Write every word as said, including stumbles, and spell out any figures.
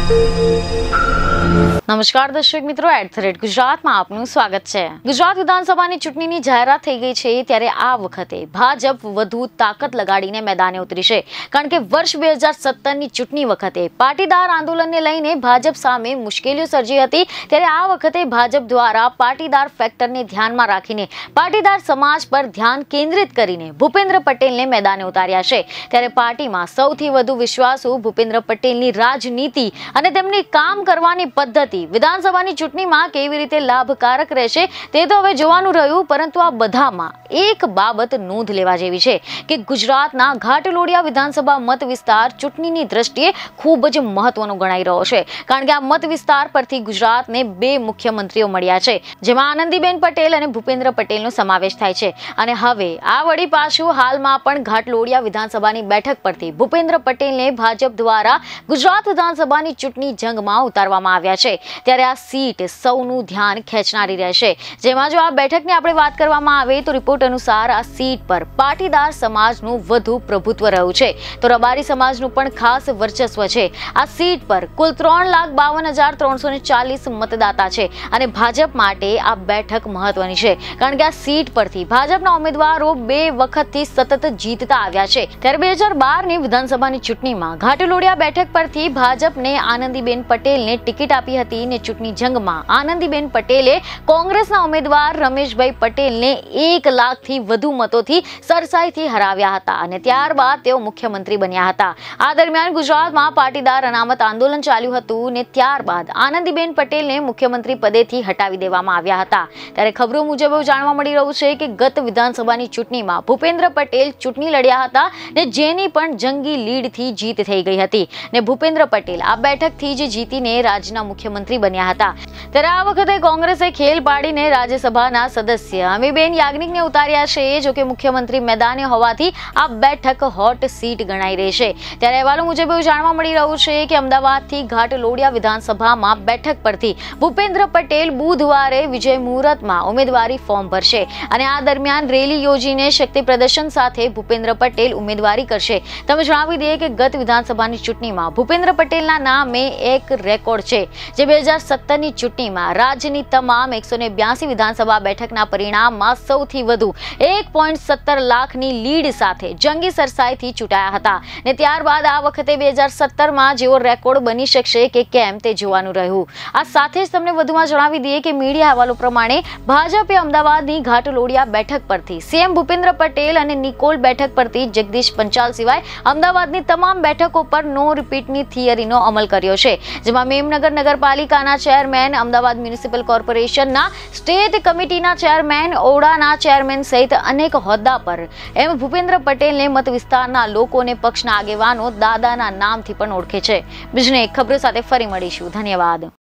નમસ્કાર દર્શક મિત્રો, એટ ધ રેટ ગુજરાતમાં આપનું સ્વાગત છે। ગુજરાત વિધાનસભાની ચૂંટણીની જાહેરાત થઈ ગઈ છે, ત્યારે આ વખતે ભાજપ વધુ તાકાત લગાડીને મેદાને ઉતરી છે, કારણ કે વર્ષ બે હજાર સત્તરની ચૂંટણી વખતે પાટીદાર આંદોલનને લઈને ભાજપ સામે મુશ્કેલીઓ સર્જી હતી। ત્યારે આ વખતે ભાજપ દ્વારા પાટીદાર ફેક્ટરને ધ્યાનમાં રાખીને પાટીદાર સમાજ પર ધ્યાન કેન્દ્રિત કરીને ભૂપેન્દ્ર પટેલને મેદાને ઉતાર્યા છે। ત્યારે પાર્ટીમાં સૌથી વધુ વિશ્વાસુ ભૂપેન્દ્ર પટેલની રાજનીતિ અને તેમની કામ કરવાની પદ્ધતિ વિધાનસભાની ચૂંટણીમાં કેવી રીતે લાભકારક રહેશે તે તો હવે જોવાનું રહ્યું। પરંતુ આ બધામાં એક બાબત નોંધ લેવા જેવી છે કે ગુજરાતના ઘાટલોડિયા વિધાનસભા મત વિસ્તાર ચૂંટણીની દ્રષ્ટિએ ખૂબ જ મહત્વનો ગણાઈ રહ્યો છે, કારણ કે આ મત વિસ્તાર પરથી ગુજરાતને બે મુખ્યમંત્રીઓ મળ્યા છે, જેમાં આનંદીબેન પટેલ અને ભૂપેન્દ્ર પટેલનો સમાવેશ થાય છે। અને હવે આ વળી પાછું હાલમાં પણ ઘાટલોડિયા વિધાનસભાની બેઠક પરથી ભૂપેન્દ્ર પટેલને ભાજપ દ્વારા ગુજરાત વિધાનસભાની ચૂંટણી જંગમાં ઉતારવામાં આવ્યા છે। ત્યારે આ સીટ સૌનું ધ્યાન ખેંચનારી રહેશે, જેમાં જો આ બેઠકની આપણે વાત કરવામાં આવે તો રિપોર્ટ અનુસાર આ સીટ પર પાટીદાર સમાજનું વધુ પ્રભુત્વ રહ્યું છે, તો રબારી સમાજનું પણ ખાસ વર્ચસ્વ છે। આ સીટ પર કુલ ત્રણ લાખ બાવન હજાર ત્રણસો ને ચાલીસ મતદાતા છે અને ભાજપ માટે આ બેઠક મહત્વની છે, કારણ કે આ સીટ પરથી ભાજપના ઉમેદવારો બે વખતથી સતત જીતતા આવ્યા છે। ત્યારે બે હજાર બાર ની વિધાનસભાની ચૂંટણીમાં ઘાટલોડિયા બેઠક પરથી ભાજપને આનંદીબેન પટેલને ટિકિટ આપી હતી ને ચૂંટણી જંગમાં આનંદીબેન પટેલે કોંગ્રેસના ઉમેદવાર રમેશભાઈ પટેલને એક લાખ થી વધુ મતોથી સરસાઈથી હરાવ્યા હતા અને ત્યારબાદ તેઓ મુખ્યમંત્રી બન્યા હતા। આ દરમિયાન ગુજરાતમાં પાટીદાર અનામત આંદોલન ચાલ્યું હતું ને ત્યારબાદ આનંદીબેન પટેલને મુખ્યમંત્રી પદેથી હટાવી દેવામાં આવ્યા હતા। ત્યારે ખબરો મુજબ એવું જાણવા મળી રહ્યું છે કે ગત વિધાનસભાની ચૂંટણીમાં ભૂપેન્દ્ર પટેલ ચૂંટણી લડ્યા હતા ને જેની પણ જંગી લીડથી જીત થઈ ગઈ હતી ને ભૂપેન્દ્ર પટેલ આ બેઠકથી જ જીતીને રાજ્યના મુખ્યમંત્રી બન્યા હતા। ત્યારે આ વખતે કોંગ્રેસે ખેલ પાડીને રાજ્યસભાના સદસ્ય અમીબેન યાજ્ઞિકને ઉતાર્યા છે, જો કે મુખ્યમંત્રી મેદાને હોવાથી આ બેઠક હોટ સીટ ગણાઈ રહી છે। ત્યારે અહેવાલો મુજબ એવું જાણવા મળી રહ્યું છે કે અમદાવાદથી ઘાટલોડિયા વિધાનસભામાં બેઠક પરથી ભૂપેન્દ્ર પટેલ બુધવારે વિજય મુહૂર્તમાં ઉમેદવારી ફોર્મ ભરશે અને આ દરમિયાન રેલી યોજીને શક્તિ પ્રદર્શન સાથે ભૂપેન્દ્ર પટેલ ઉમેદવારી કરશે। તમે જણાવી દઈએ કે ગત વિધાનસભાની ચૂંટણીમાં ભૂપેન્દ્ર પટેલના નામે એક રેકોર્ડ છે, જે બે હજાર સત્તરની ચૂંટણીમાં રાજ્યની તમામ એકસો ને બ્યાસી વિધાનસભા બેઠકના પરિણામમાં સૌથી વધુ એક પોઈન્ટ સત્તર લાખની લીડ સાથે જંગી સરસાઈથી ચૂંટાયા હતા ને ત્યારબાદ આ વખતે બે હજાર સત્તરમાં જેવો રેકોર્ડ બની શકશે કે કેમ તે જોવાનું રહ્યું। આ સાથે જ તમને વધુમાં જણાવી દઈએ કે મીડિયા અહેવાલો પ્રમાણે ભાજપે અમદાવાદની ઘાટલોડિયા બેઠક પરથી સીએમ ભૂપેન્દ્ર પટેલ અને નિકોલ બેઠક પરથી જગદીશ પંચાલ સિવાય અમદાવાદની તમામ બેઠકો પર નો રિપીટની થિયરીનો અમલ કર્યો છે, જેમાં મેમનગર નગરપાલિકાના ચેરમેન, અમદાવાદ મ્યુનિસિપલ કોર્પોરેશનના સ્ટેટ કમિટીના ચેરમેન, ઓડાના ચેરમેન સહિત અનેક હોદ્દા પર એમ ભૂપેન્દ્ર પટેલને મત વિસ્તારના લોકોને પક્ષના આગેવાનો દાદાના નામથી પણ ઓળખે છે। બીજી એક ખબરો સાથે ફરી મળીશું। ધન્યવાદ।